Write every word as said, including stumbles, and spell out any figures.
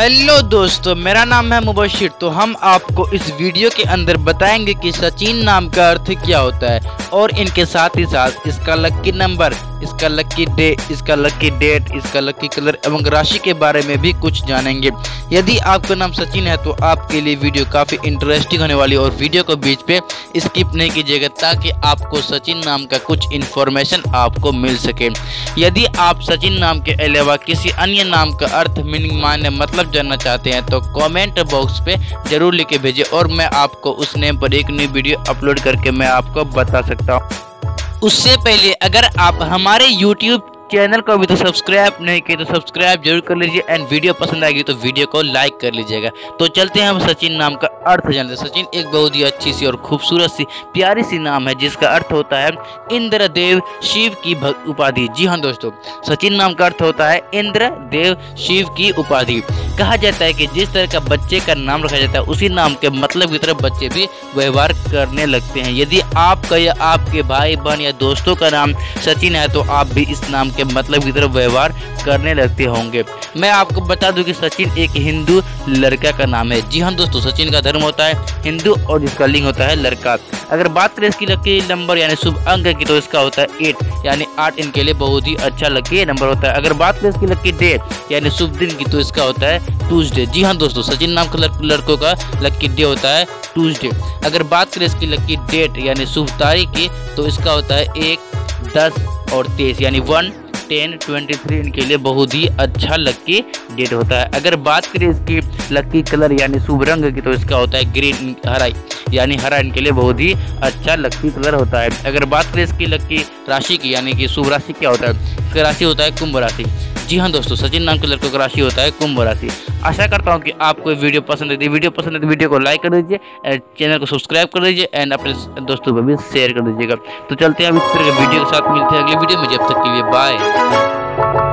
Hello दोस्तों, मेरा नाम है मुबशिर। तो हम आपको इस वीडियो के अंदर बताएंगे कि सचिन नाम का अर्थ क्या होता है और इनके साथ ही साथ इसका लकी नंबर, इसका लकी डे, इसका लकी डेट, इसका लकी कलर एवं राशि के बारे में भी कुछ जानेंगे। यदि आपका नाम सचिन है तो आपके लिए वीडियो काफ़ी इंटरेस्टिंग होने वाली है और वीडियो को बीच पे स्किप नहीं कीजिएगा ताकि आपको सचिन नाम का कुछ इन्फॉर्मेशन आपको मिल सके। यदि आप सचिन नाम के अलावा किसी अन्य नाम का अर्थ, मीनिंग, मायने, मतलब जानना चाहते हैं तो कमेंट बॉक्स पे जरूर लिख के भेजिए और मैं आपको उस नेम पर एक नई वीडियो अपलोड करके मैं आपको बता सकता हूँ। उससे पहले अगर आप हमारे यूट्यूब चैनल को अभी तो सब्सक्राइब नहीं किए तो सब्सक्राइब जरूर कर लीजिए एंड वीडियो पसंद आएगी तो वीडियो को लाइक कर लीजिएगा। तो चलते हैं हम सचिन नाम का अर्थ जानते हैं। सचिन एक बहुत ही अच्छी सी और खूबसूरत सी प्यारी सी नाम है जिसका अर्थ होता है इंद्रदेव शिव की उपाधि। जी हाँ दोस्तों, सचिन नाम का अर्थ होता है इंद्रदेव शिव की उपाधि। कहा जाता है कि जिस तरह का बच्चे का नाम रखा जाता है उसी नाम के मतलब की तरफ बच्चे भी व्यवहार करने लगते हैं। यदि आपका या आपके भाई बहन या दोस्तों का नाम सचिन है तो आप भी इस नाम के मतलब की तरफ व्यवहार करने लगते होंगे। मैं आपको बता दूं कि सचिन एक हिंदू लड़का का नाम है। जी हाँ दोस्तों, सचिन का धर्म होता है हिंदू और जिसका लिंग होता है लड़का। अगर बात करें इसकी लकी नंबर यानी शुभ अंक की तो इसका होता है एट, यानी आठ इनके लिए बहुत ही अच्छा लकी नंबर होता है। अगर बात करें इसकी लकी डे यानी शुभ दिन की तो इसका होता है ट्यूसडे। जी हाँ दोस्तों, सचिन नाम के लड़कों का लकी डे होता है ट्यूसडे। अगर बात करें इसकी लकी डेट यानी शुभ तारीख की तो इसका होता है एक, दस और तेईस, यानी वन, टेन, ट्वेंटी थ्री इनके लिए बहुत ही अच्छा लकी डेट होता है। अगर बात करें इसकी लकी कलर यानी शुभ रंग की तो इसका होता है ग्रीन, हरा, यानी हरा इनके लिए बहुत ही अच्छा लकी कलर होता है। अगर बात करें इसकी लकी राशि की यानी कि शुभ राशि क्या होता है, इसका राशि होता है कुंभ राशि। जी हाँ दोस्तों, सचिन नाम के लड़कों का राशि होता है कुंभ राशि। आशा करता हूँ कि आपको वीडियो पसंद है। वीडियो पसंद है तो वीडियो को लाइक कर दीजिए, चैनल को सब्सक्राइब कर दीजिए एंड अपने दोस्तों को भी शेयर कर दीजिएगा। तो चलते हैं अब इस तरह के वीडियो के साथ मिलते हैं अगली वीडियो में। जब तक के लिए बाय।